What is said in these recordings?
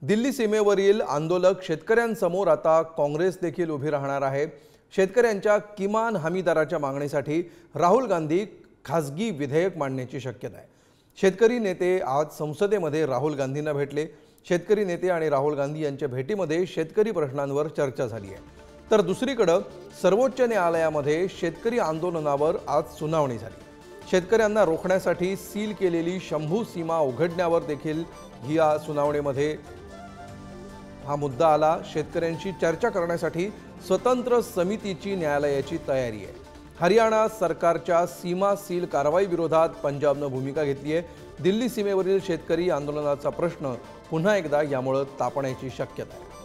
दिल्ली सीमेवरील आंदोलक शेतकऱ्यांसमोर आता काँग्रेस देखील उभी राहणार आहे। शेतकऱ्यांच्या किमान हमीदराच्या मागणीसाठी राहुल गांधी खासगी विधेयक मांडण्याची शक्यता आहे। शेतकरी नेते आज संसदेमध्ये राहुल गांधींना भेटले। शेतकरी नेते आणि राहुल गांधी यांच्या भेटीमध्ये शेतकरी प्रश्नांवर चर्चा झाली आहे। तर दुसरीकडे सर्वोच्च न्यायालयामध्ये शेतकरी आंदोलनावर आज सुनावणी झाली। शेतकऱ्यांना रोखण्यासाठी सील केलेली शंभू सीमा उघडण्यावर देखील या सुनावणीमध्ये हा मुद्दा आला। शेतकऱ्यांशी चर्चा करण्यासाठी स्वतंत्र समितीची न्यायालयाची तयारी आहे। हरियाणा सरकारच्या सीमा सील कारवाई विरोधात पंजाबने भूमिका घेतली आहे। दिल्ली सीमेवरील शेतकरी आंदोलनाचा प्रश्न पुन्हा एकदा यामुळे तापण्याची शक्यता आहे।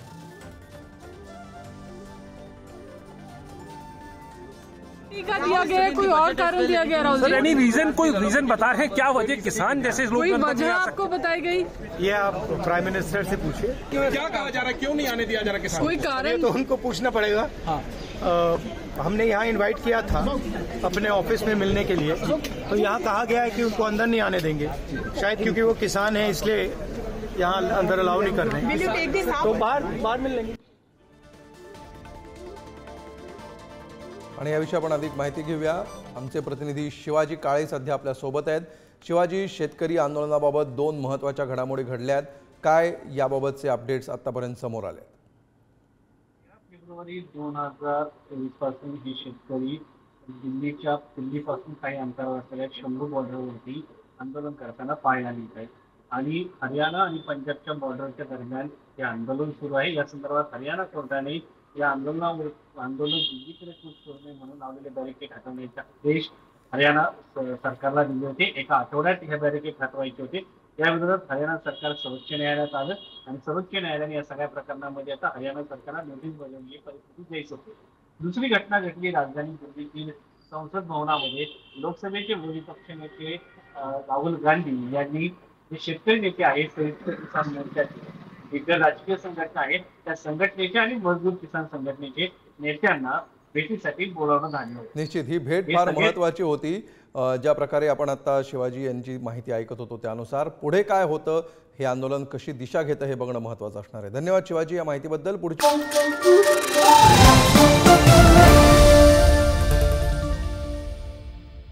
दिया गया कोई और कारण दिया गया राहुल जी? एनी रीजन, कोई रीजन बता रहे क्या वजह? किसान जैसे लोग कोई वजह आपको बताई गई? ये आप प्राइम मिनिस्टर से पूछिए। क्या कहा जा रहा है, क्यों नहीं आने दिया जा रहा किसान? कोई कारण तो उनको पूछना पड़ेगा। हाँ। हमने यहाँ इनवाइट किया था अपने ऑफिस में मिलने के लिए, तो यहाँ कहा गया है कि उनको अंदर नहीं आने देंगे, शायद क्योंकि वो किसान हैं इसलिए यहाँ अंदर अलाउ नहीं कर रहे हैं, तो बाहर मिल लेंगे। आणि याविषयी आपण अधिक माहिती घेऊया। आमचे प्रतिनिधी शिवाजी काळे सध्या आपल्या सोबत आहेत। शिवाजी, शेतकरी आंदोलनाबाबत दोन महत्त्वाच्या घडामोडी घडल्यात, काय याबाबतचे अपडेट्स आतापर्यंत समोर आले? फेब्रुवारी 2023 पासून हे शेतकरी दिल्लीपासून काही अंतरावर असलेल्या शंभू बॉर्डरवरती आंदोलन करताना पाहायला मिळत आहेत आणि हरियाणा आणि पंजाबच्या बॉर्डरच्या दरम्यान हे आंदोलन सुरू आहे। या संदर्भात हरियाणा कोर्टाने या आंदोलन दिल्लीकडे कूच करू नये म्हणून लावलेले बॅरिकेड हटवण्याचे आदेश हरियाणा सरकारला दिले होते। एका आठवड्यात हे बॅरिकेड हटवायचे होते। या विरोधात हरियाणा सरकार सर्वोच्च न्यायालयात आलं आणि सर्वोच्च न्यायालयाने या सगळ्या प्रकरणामध्ये आता हरियाणा सरकारला नोटीस बजावली, परिस्थिती द्यायची होती। दुसरी घटना घडली राजधानी दिल्लीतील संसद भवनामध्ये। लोकसभेचे विरोधी पक्ष नेते राहुल गांधी यांनी जे शेतकरी नेते आहेत, संयुक्त किसान मोर्चाचे दिग्गज राजकीय संघटना आहेत, त्या संघटनेचे आणि मजदूर किसान संघटनेचे नेत्यांना भेटीसाठी बोलावण्यात आले होते। निश्चित ही भेट फार महत्त्वाची होती। ज्या प्रकारे आपण आता शिवाजी यांची माहिती ऐकत होतो त्यानुसार पुढे काय होतं, हे आंदोलन कशी दिशा घेतं हे बघणं महत्त्वाचं असणार आहे। धन्यवाद शिवाजी या माहितीबद्दल। पुढची